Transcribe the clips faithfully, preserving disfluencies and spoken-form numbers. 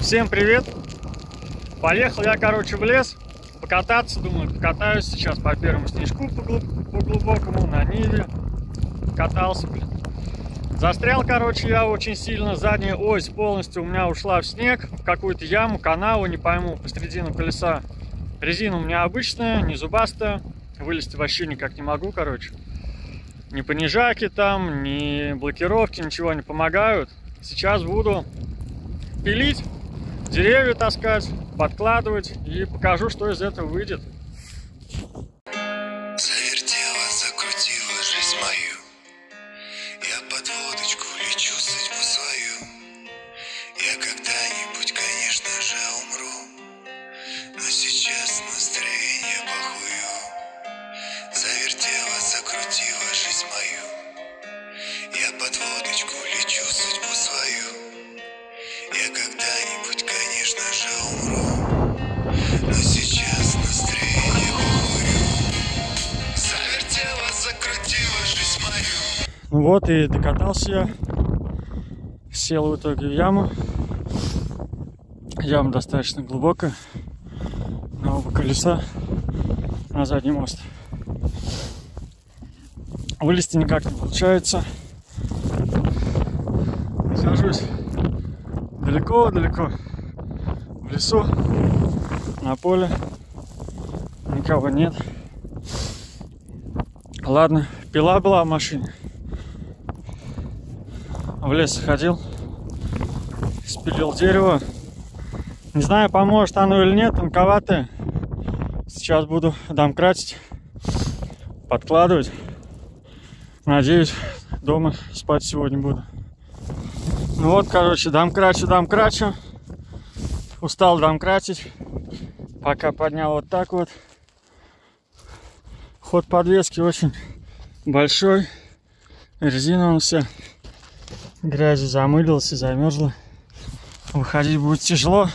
Всем привет! Поехал я, короче, в лес покататься, думаю, покатаюсь сейчас по первому снежку по, глуб... по глубокому, на ниве. Катался, блин. Застрял, короче, я очень сильно. Задняя ось полностью у меня ушла в снег, в какую-то яму, канаву, не пойму, посередину колеса. Резина у меня обычная, не зубастая. Вылезти вообще никак не могу, короче. Ни понижайки там, ни блокировки, ничего не помогают. Сейчас буду пилить, деревья таскать, подкладывать и покажу, что из этого выйдет. Завертела, закрутила жизнь мою. Я под водочку лечу судьбу свою. Я когда-нибудь, конечно же, умру, но сейчас настроение похую. Завертела, закрутила жизнь мою. Я под водочку лечу судьбу свою. Я когда-нибудь, конечно же, умру, но сейчас настроение похую. Завертела, закрутила жизнь мою. Ну вот и докатался я. Сел в итоге в яму. Яма достаточно глубокая. На оба колеса. На задний мост. Вылезти никак не получается. Нахожусь далеко-далеко в лесу, на поле. Никого нет. Ладно, пила была в машине. В лес ходил, спилил дерево. Не знаю, поможет оно или нет, тонковатое. Сейчас буду домкратить, подкладывать. Надеюсь, дома спать сегодня буду. Ну вот, короче, домкрачу, домкрачу. Устал домкратить. Пока поднял вот так вот. Ход подвески очень большой. Резина он вся грязью замылился, замерзла. Выходить будет тяжело.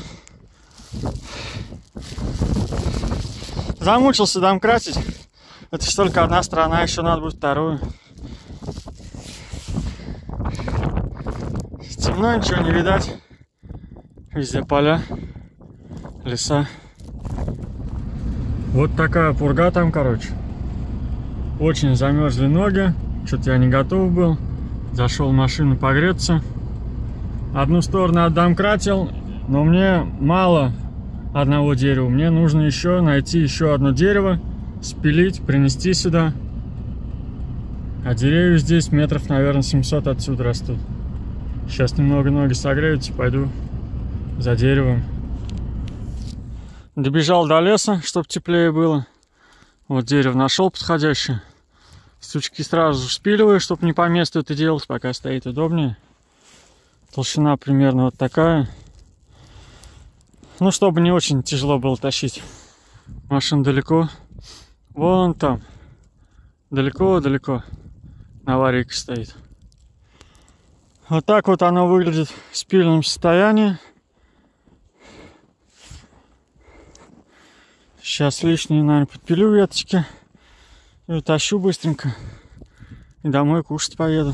Замучился домкратить. Это ж только одна сторона, еще надо будет вторую. Темно, ничего не видать. Везде поля, леса. Вот такая пурга там, короче. Очень замерзли ноги. Что-то я не готов был. Зашел в машину погреться. Одну сторону отдомкратил, но мне мало одного дерева. Мне нужно еще найти еще одно дерево, спилить, принести сюда. А деревья здесь метров, наверное, семьсот отсюда растут. Сейчас немного ноги согреются, пойду за деревом. Добежал до леса, чтобы теплее было. Вот дерево нашел подходящее. Сучки сразу спиливаю, чтобы не по месту это делать, пока стоит удобнее. Толщина примерно вот такая. Ну, чтобы не очень тяжело было тащить. Машина далеко. Вон там. Далеко-далеко. Аварийка стоит. Вот так вот оно выглядит в спиленном состоянии. Сейчас лишние, наверное, подпилю веточки. И утащу быстренько. И домой кушать поеду.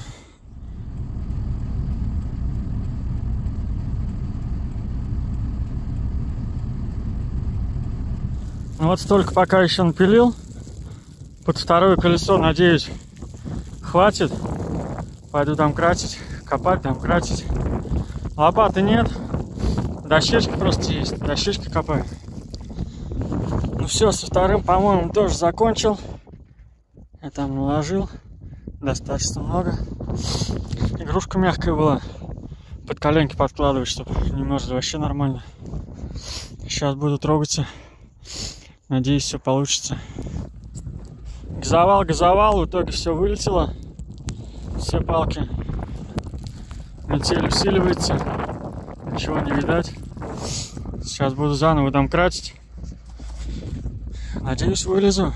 Ну вот столько пока еще напилил. Под второе колесо, надеюсь, хватит. Пойду домкратить, копать, домкратить. Лопаты нет. Дощечки просто есть. Дощечки копаю. Ну все, со вторым, по-моему, тоже закончил. Я там наложил. Достаточно много. Игрушка мягкая была. Под коленки подкладывать, чтобы не мерзли, вообще нормально. Сейчас буду трогаться. Надеюсь, все получится. Газовал, газовал, в итоге все вылетело. Все палки. Метель усиливается. Ничего не видать. Сейчас буду заново домкратить. Надеюсь, вылезу.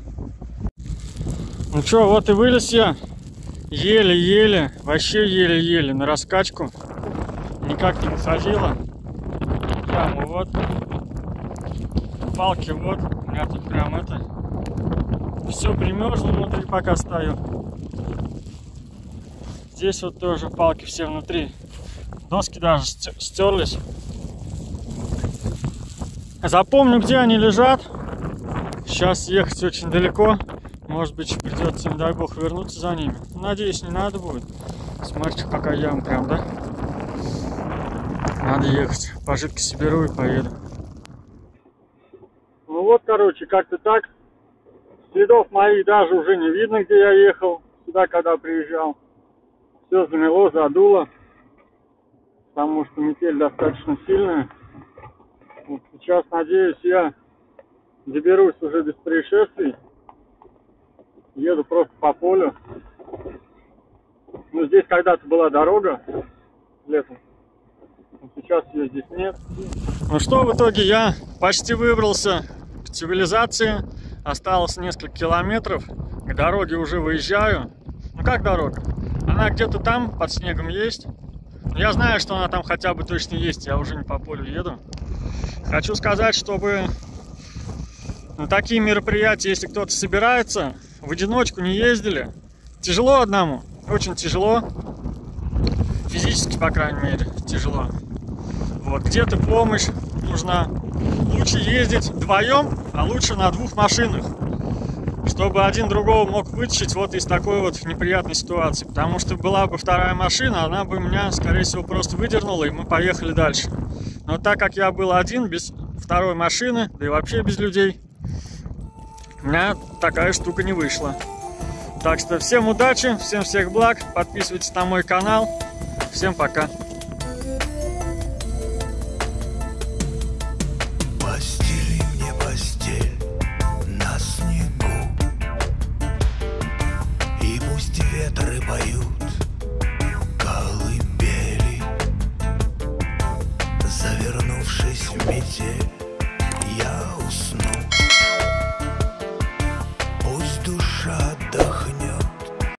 Ну что, вот и вылез я. Еле-еле, вообще еле-еле, на раскачку. Никак не выходила. Яму вот. Палки вот. У меня тут прям это... Все примерзло внутри, пока стою. Здесь вот тоже палки все внутри. Доски даже стерлись. Запомню, где они лежат. Сейчас ехать очень далеко. Может быть, придется, не дай бог, вернуться за ними. Надеюсь, не надо будет. Смотрите, какая яма прям, да? Надо ехать. Пожитки соберу и поеду. Ну вот, короче, как-то так. Следов моих даже уже не видно, где я ехал. Сюда, когда приезжал. Все замело, задуло. Потому что метель достаточно сильная. Вот сейчас, надеюсь, я доберусь уже без происшествий. Еду просто по полю. Ну, здесь когда-то была дорога летом. Но сейчас ее здесь нет. Ну что, в итоге я почти выбрался к цивилизации. Осталось несколько километров. К дороге уже выезжаю. Ну как дорога? Она где-то там, под снегом есть. Я знаю, что она там хотя бы точно есть. Я уже не по полю еду. Хочу сказать, чтобы на такие мероприятия, если кто-то собирается, в одиночку не ездили. Тяжело одному, очень тяжело. Физически, по крайней мере, тяжело. Вот, где-то помощь нужна. Лучше ездить вдвоем, а лучше на двух машинах. Чтобы один другого мог вытащить вот из такой вот неприятной ситуации. Потому что была бы вторая машина, она бы меня, скорее всего, просто выдернула, и мы поехали дальше. Но так как я был один, без второй машины, да и вообще без людей, у меня такая штука не вышла. Так что всем удачи, всем всех благ, подписывайтесь на мой канал. Всем пока. Постели мне постель на снегу, и пусть ветры поют колыбели, завернувшись в метель, я усну. Пусть душа отдохнет.